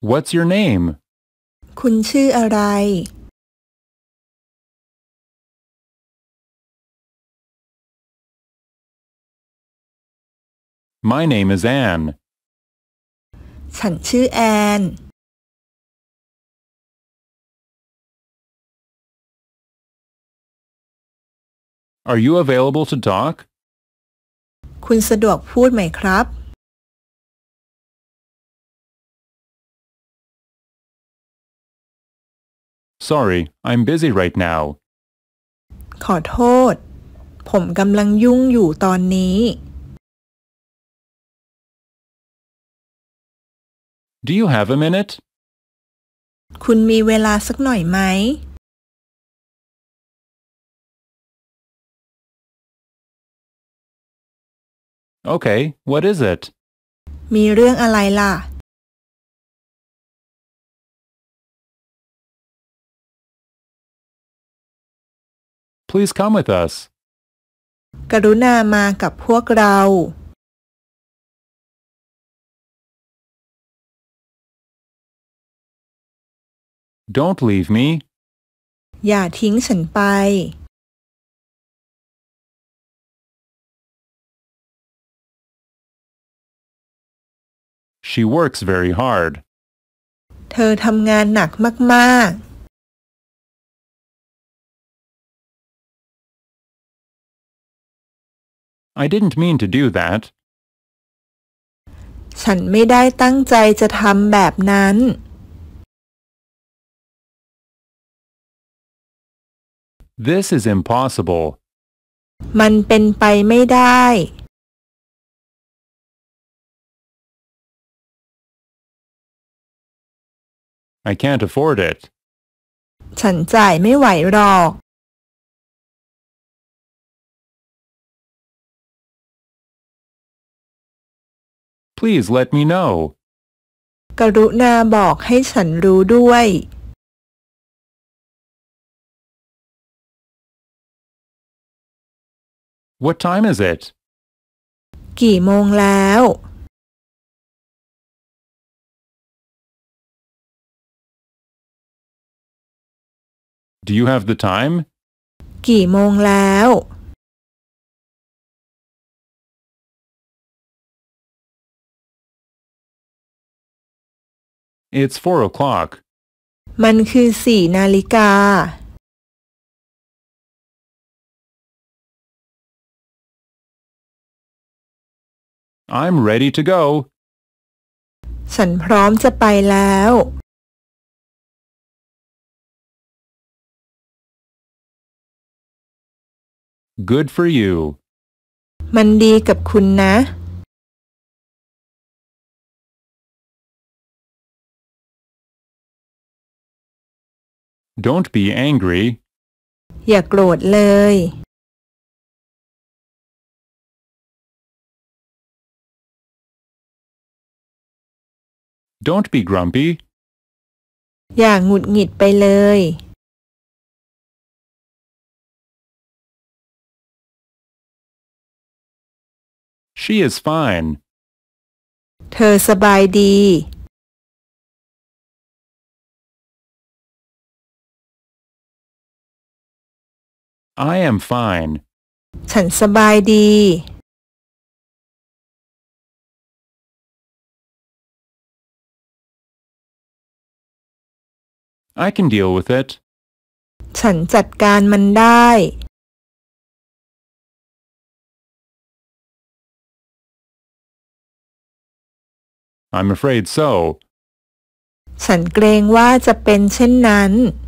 What's your name? คุณชื่ออะไร My name is Anne. ฉันชื่อแอน Are you available to talk? คุณสะดวกพูดไหมครับ Sorry, I'm busy right now. ขอโทษ ผมกำลังยุ่งอยู่ตอนนี้ Do you have a minute? คุณมีเวลาสักหน่อยไหม Okay, what is it? มีเรื่องอะไรล่ะ Please come with us. กรุณามากับพวกเรา Don't leave me. อย่าทิ้งฉันไป She works very hard. เธอทำงานหนักมาก I didn't mean to do that. ๆ ฉันไม่ได้ตั้งใจจะทำแบบนั้น This is impossible. มันเป็นไปไม่ได้ I can't afford it. ฉันจ่ายไม่ไหวหรอก Please let me know. กรุณาบอกให้ฉันรู้ด้วย What time is it? กี่โมงแล้ว Do you have the time? กี่โมงแล้ว It's 4 o'clock. มันคือ4 นาฬิกา I'm ready to go. ฉันพร้อมจะไปแล้ว Good for you. มันดีกับคุณนะ Don't be angry. อย่าโกรธเลย Don't be grumpy. อย่าหงุดหงิดไปเลย She is fine. เธอสบายดี I am fine. ฉันสบายดี I can deal with it. ฉันจัดการมันได้ I'm afraid so. ฉันเกรงว่าจะเป็นเช่นนั้น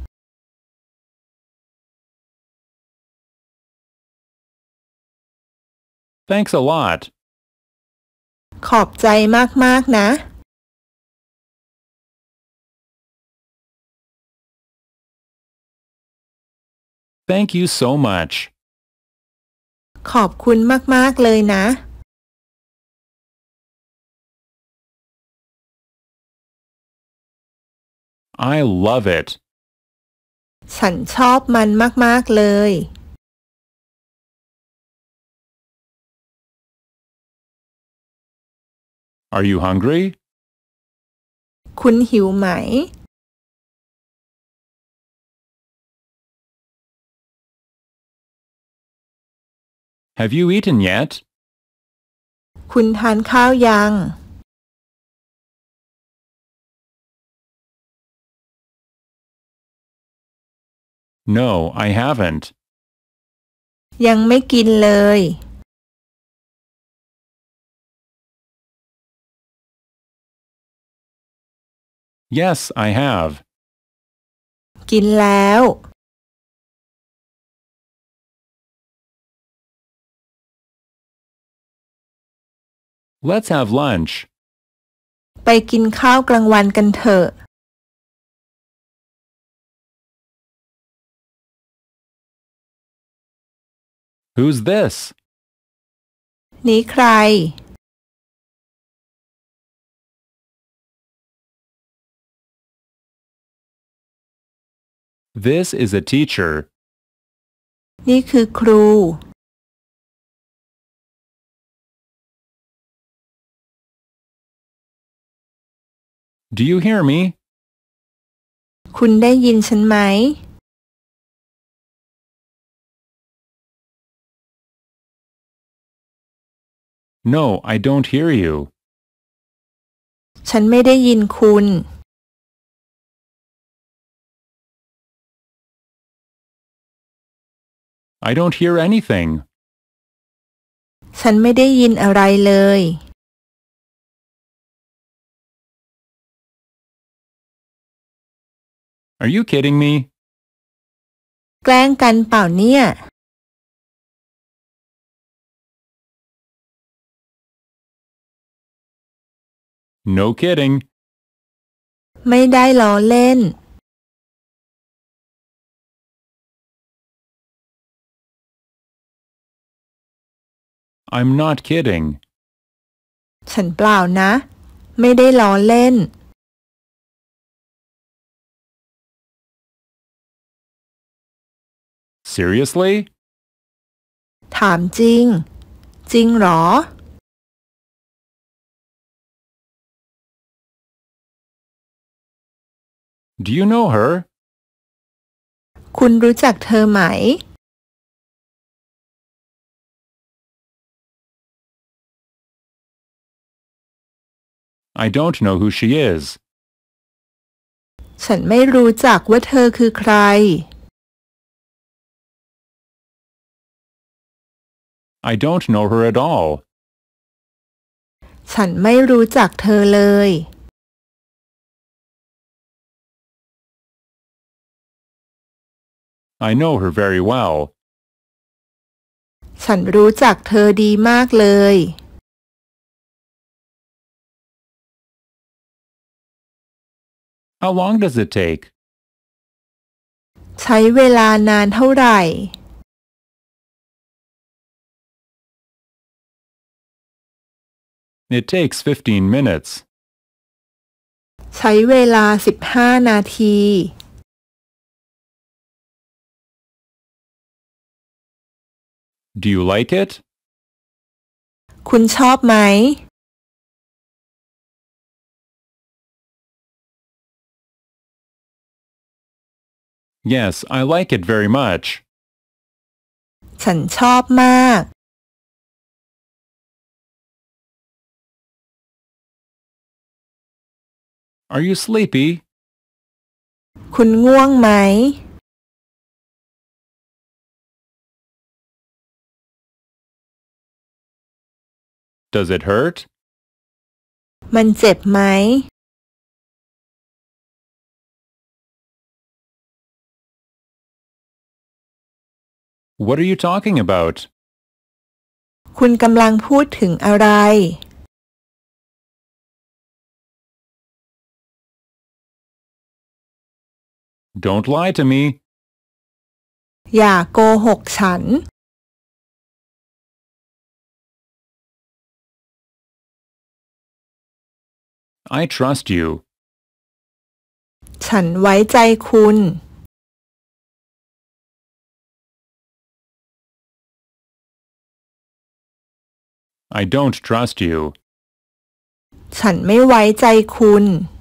Thanks a lot. ขอบใจมากๆนะ Thank you so much. ขอบคุณมากๆเลยนะ I love it. ฉันชอบมันมากๆเลย Are you hungry? คุณหิวไหม Have you eaten yet? คุณทานข้าวยัง No, I haven't. ยังไม่กินเลย Yes, I have. กินแล้ว Let's have lunch. ไปกินข้าวกลางวันกันเถอะ Who's this? นี้ใคร This is a teacher. นี่คือครู Do you hear me? คุณได้ยินฉันไหม No, I don't hear you. ฉันไม่ได้ยินคุณ I don't hear anything. ฉันไม่ได้ยินอะไรเลย Are you kidding me? แกล้งกันเปล่าเนี่ย No kidding. ไม่ได้ล้อเล่น I'm not kidding. ฉันเปล่านะ ไม่ได้ล้อเล่น Seriously? ถามจริง จริงหรอ Do you know her? คุณรู้จักเธอไหม I don't know who she is. ฉันไม่รู้จักว่าเธอคือใคร I don't know her at all. ฉันไม่รู้จักเธอเลย I know her very well. ฉันรู้จักเธอดีมากเลย How long does it take? ใช้เวลานานเท่าไหร่ It takes 15 minutes. ใช้เวลา15 นาที Do you like it? คุณชอบไหม Yes, I like it very much. ฉันชอบมาก Are you sleepy? คุณง่วงไหม Does it hurt? มันเจ็บไหม What are you talking about? คุณกำลังพูดถึงอะไร Don't lie to me. อย่าโกหกฉัน I trust you. ฉันไว้ใจคุณ I don't trust you. ฉันไม่ไว้ใจคุณ